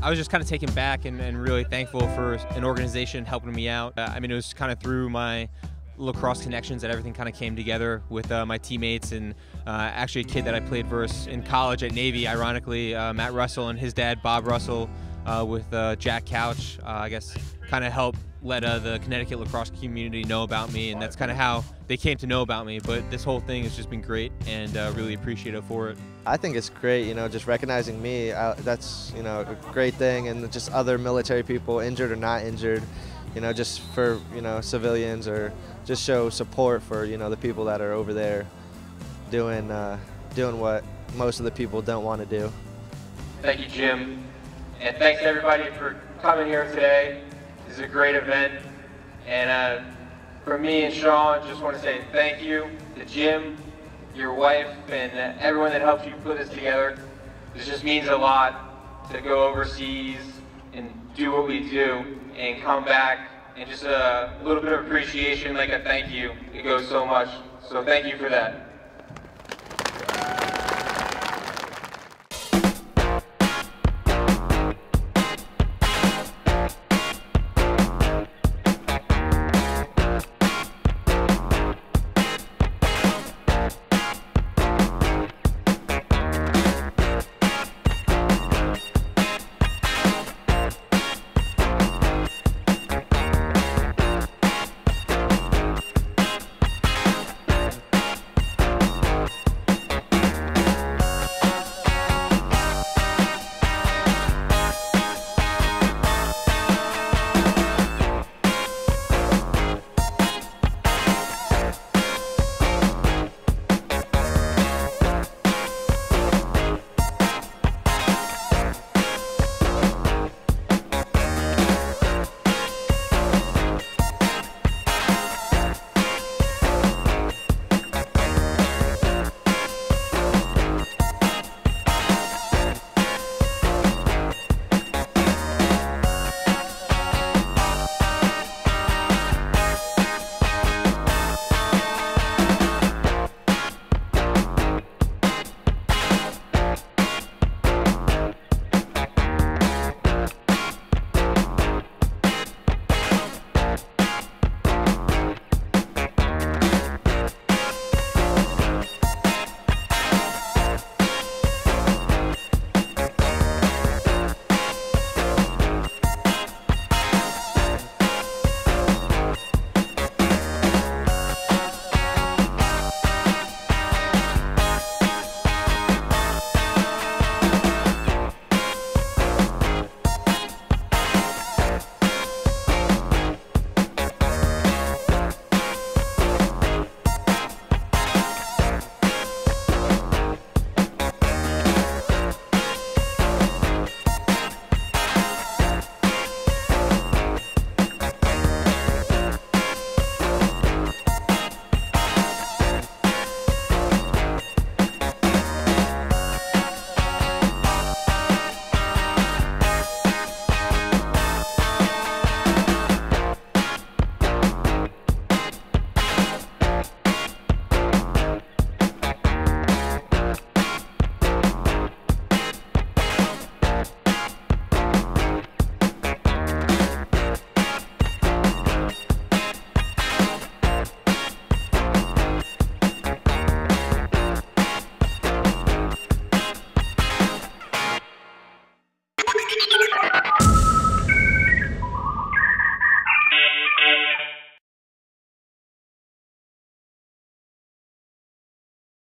I was just kind of taken back and really thankful for an organization helping me out. I mean, it was kind of through my lacrosse connections that everything kind of came together with my teammates, and actually a kid that I played versus in college at Navy, ironically, Matt Russell, and his dad, Bob Russell, with Jack Couch, I guess, kind of helped let the Connecticut lacrosse community know about me, and that's kind of how they came to know about me. But this whole thing has just been great, and really appreciative for it. I think it's great, just recognizing me, that's, a great thing, and just other military people, injured or not injured, just for, civilians, or just show support for, the people that are over there doing what most of the people don't want to do. Thank you, Jim, and thanks to everybody for coming here today. This is a great event, and for me and Sean, just want to say thank you to Jim, your wife, and everyone that helped you put this together. This just means a lot to go overseas and do what we do and come back, and just a little bit of appreciation, like a thank you. It goes so much, so thank you for that.